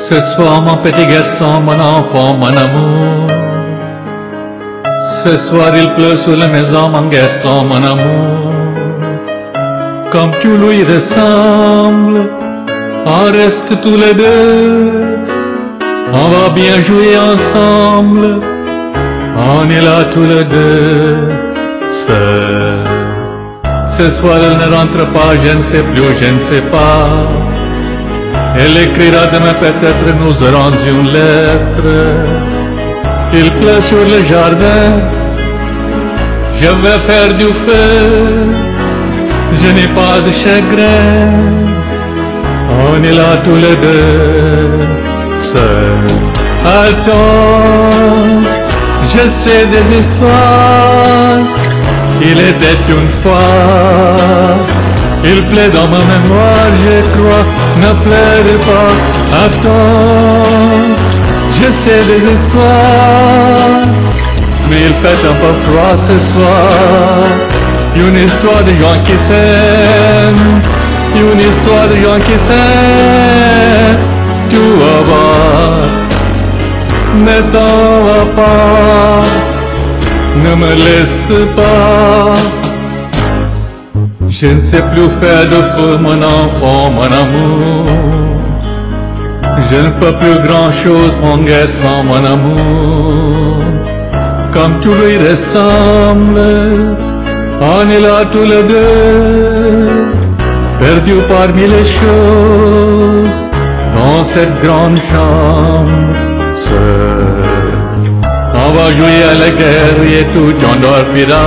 Ce soir mon petit garçon, mon enfant, mon amour. Ce soir il pleut sur la maison, mon garçon, mon amour. Comme tu lui ressembles, on reste tous les deux. On va bien jouer ensemble, on est là tous les deux. Ce soir elle ne rentre pas, je ne sais plus, je ne sais pas. Elle écrira demain, peut-être nous aurons une lettre. Il pleut sur le jardin, je vais faire du feu. Je n'ai pas de chagrin, on est là tous les deux. Attends, je sais des histoires. Il était une fois, il plaît dans ma mémoire, je crois, ne pleure pas. Attends, je sais des histoires, mais il fait un peu froid ce soir. Une histoire de gens qui s'aiment, une histoire de gens qui s'aiment. Tout va, ne t'en va pas, ne me laisse pas. Je ne sais plus faire de feu, mon enfant, mon amour. Je ne peux plus grand chose, mon garçon, mon amour. Comme tu lui ressembles, on est là tous les deux, perdus parmi les choses, dans cette grande chambre seule. On va jouer à la guerre et tout on dormira.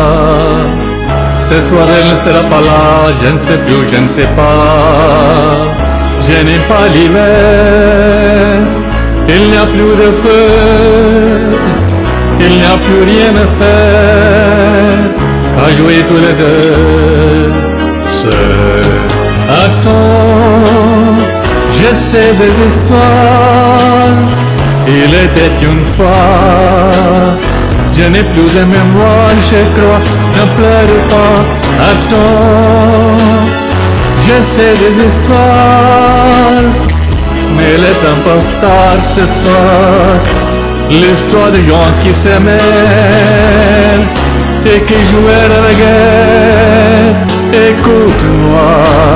Ce soir elle ne sera pas là, je ne sais plus, je ne sais pas. Je n'ai pas l'hiver, il n'y a plus de feu, il n'y a plus rien à faire qu'à jouer tous les deux seuls. Attends, je sais des histoires. Il était une fois, je n'ai plus de mémoire, je crois, ne pleure pas. Attends, je sais des histoires, mais il est un peu tard ce soir. L'histoire de gens qui s'aimaient et qui jouaient à la guerre. Écoute-moi,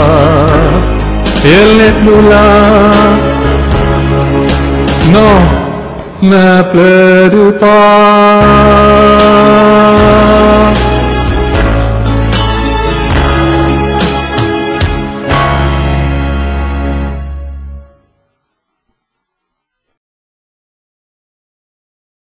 il n'est plus là. Non, ne pleure pas.